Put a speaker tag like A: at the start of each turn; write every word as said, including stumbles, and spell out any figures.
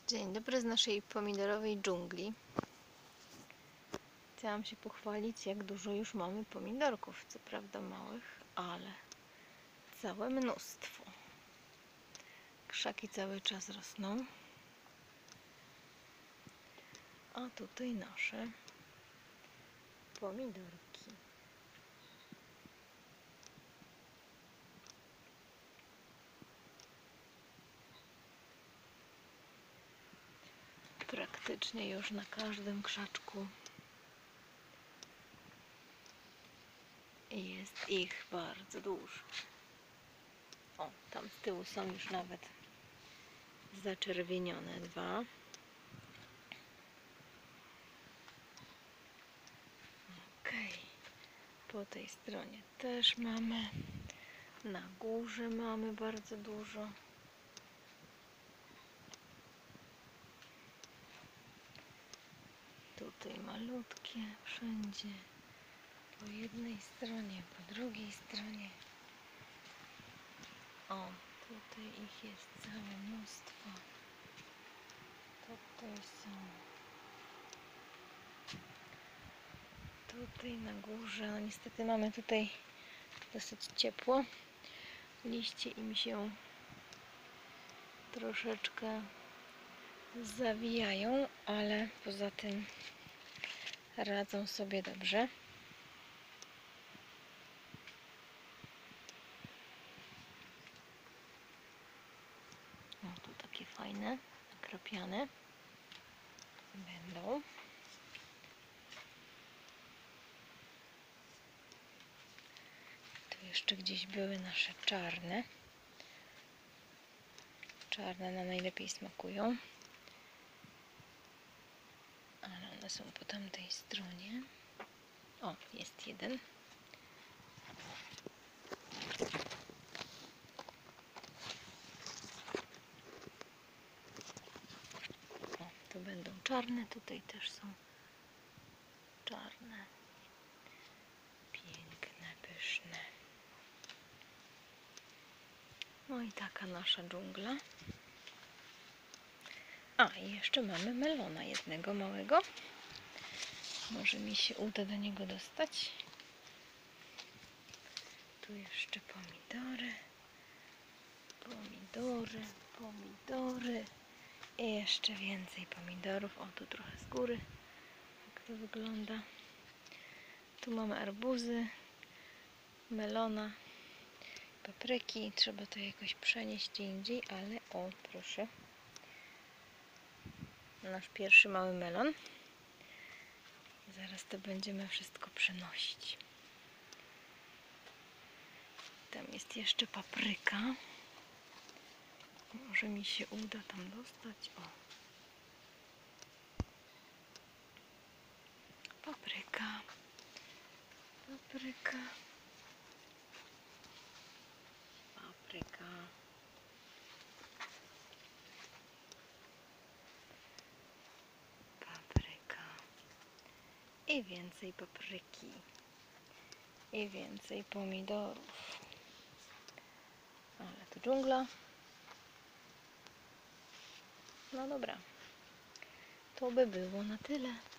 A: Dzień dobry z naszej pomidorowej dżungli. Chciałam się pochwalić, jak dużo już mamy pomidorków. Co prawda małych, ale całe mnóstwo. Krzaki cały czas rosną. A tutaj nasze pomidorki. Praktycznie już na każdym krzaczku jest ich bardzo dużo. O, tam z tyłu są już nawet zaczerwienione dwa. Okej, po tej stronie też mamy. Na górze mamy bardzo dużo. Tutaj malutkie wszędzie. Po jednej stronie, po drugiej stronie. O, tutaj ich jest całe mnóstwo. Tutaj są. Tutaj na górze. No niestety mamy tutaj dosyć ciepło. Liście im się troszeczkę zawijają, ale poza tym radzą sobie dobrze. O, tu takie fajne, nakrapiane będą. Tu jeszcze gdzieś były nasze czarne. Czarne nam najlepiej smakują. Ale one są po tamtej stronie. O, jest jeden. O, to będą czarne. Tutaj też są czarne. Piękne, pyszne. No i taka nasza dżungla. A, i jeszcze mamy melona jednego małego. Może mi się uda do niego dostać. Tu jeszcze pomidory. Pomidory, pomidory. I jeszcze więcej pomidorów. O, tu trochę z góry. Jak to wygląda. Tu mamy arbuzy, melona, papryki. Trzeba to jakoś przenieść gdzie indziej, ale o, proszę. Nasz pierwszy mały melon. Zaraz to będziemy wszystko przenosić. Tam jest jeszcze papryka. Może mi się uda tam dostać. O. Papryka. Papryka. Papryka. Papryka. I więcej papryki. I więcej pomidorów. Ale to dżungla. No dobra. To by było na tyle.